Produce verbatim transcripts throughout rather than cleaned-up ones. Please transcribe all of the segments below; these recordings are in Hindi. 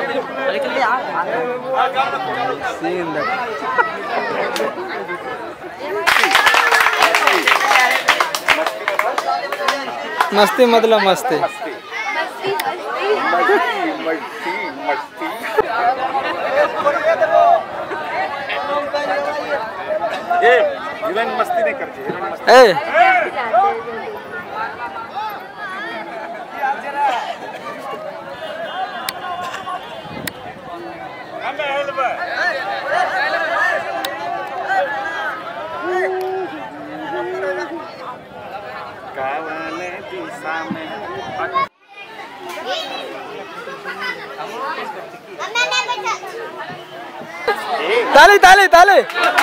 सीन मस्ती मतलब मस्ती ये हीरोइन मस्ती नहीं करती, हीरोइन मस्ती। ए कावले दिशा में ताली ताली ताली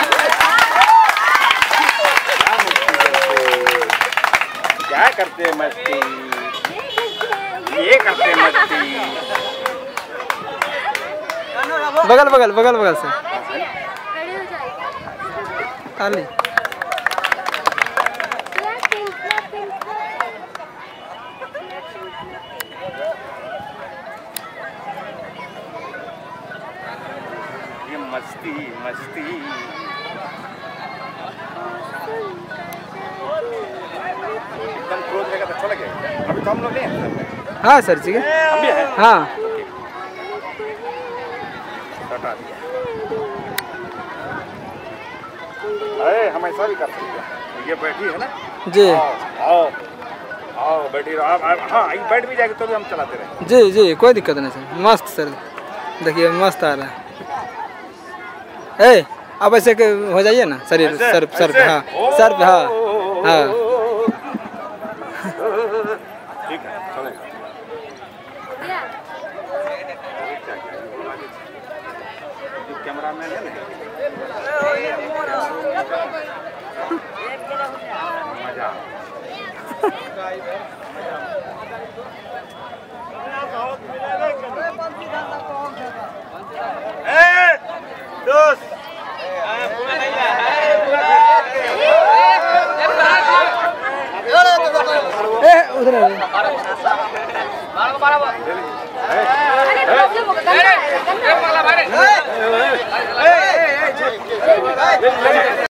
क्या करते मस्ती, ये करते मस्ती। बगल बगल बगल बगल से ताली। ये मस्ती मस्ती एकदम क्लोज रहेगा तो अच्छा लगेगा। अभी तो हम लोग नहीं हैं। हाँ सर जी हम भी हैं। हाँ हटा दिया। अरे हम ऐसा भी कर सकते हैं। ये बैठी है ना जी आओ आओ बैठी रहो आप। हाँ ये बैठ भी जाएगी तो भी हम चलाते रहे। जी जी कोई दिक्कत नहीं सर, मस्त सर, देखिए मस्त आ रहा है। ए अब ऐसे के हो जाइए ना शरीर सर सर पे, हाँ सर पे, हाँ हाँ ठीक है चलेगा। जो कैमरामैन है ना मजा दोस्त उधर